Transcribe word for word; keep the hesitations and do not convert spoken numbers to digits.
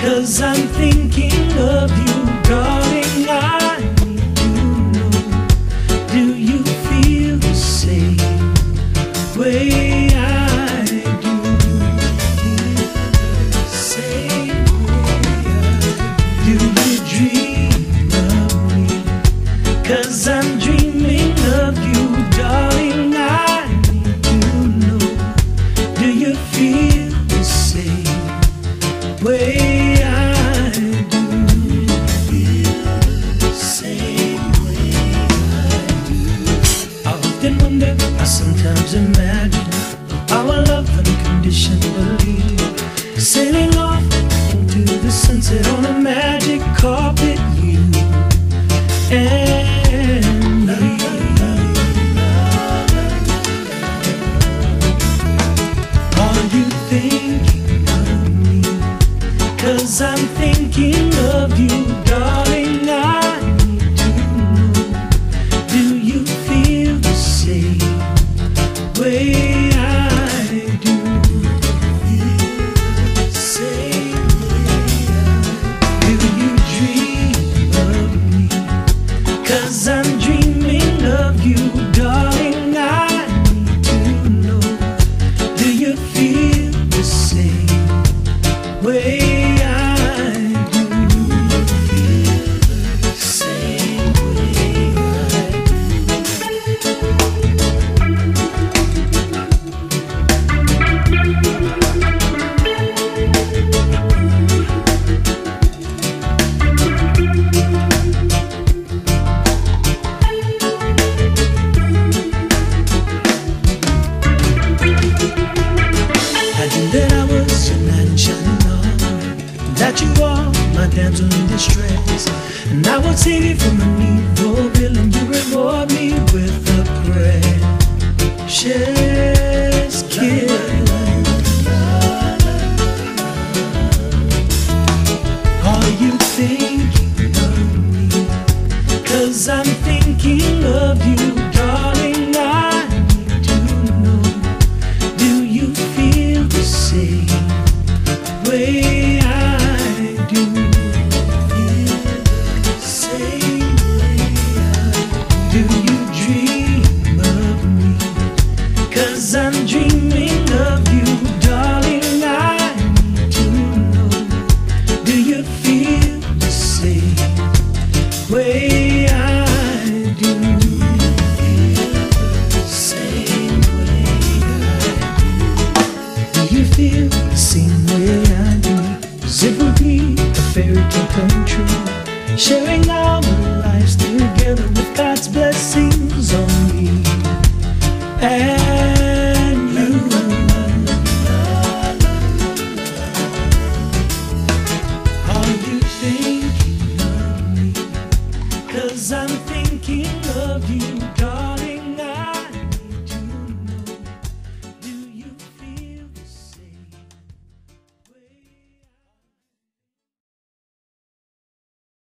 'cause I'm thinking of you, darling. I need to know, do you feel the same way I do? Same way I do. Do you dream of me? 'Cause I'm dreaming of you, darling. I need to know, do you feel the same way I do? Same way I do. I often wonder, I sometimes imagine our love unconditionally, sailing off into the sunset on a magic carpet, you and me. Are you thinking of me? 'Cause I'm thinking of you, darling. I need to know, do you feel the same way I do? Same way I do. Do you dream of me? 'Cause I'm dreaming of you, darling. I need to know, do you feel the same way I do? Same way I that I was your knight in shining armor, that you are my damsel in distress, and I would save you from an evil villain. You reward me with a precious kiss. Are you thinking of me? 'Cause I'm thinking of you, darling. I need to know, do you feel the same way I do? Same way I do. Do you dream of me? 'Cause I'm dreaming of you, darling. I need to know, do you feel the same way I do? Same way I do. Do you feel the same way I do? 'Cause it would be a fairy tale come true, sharing our lives together with God's blessings on me and you. Are you thinking of me? 'Cause I'm thinking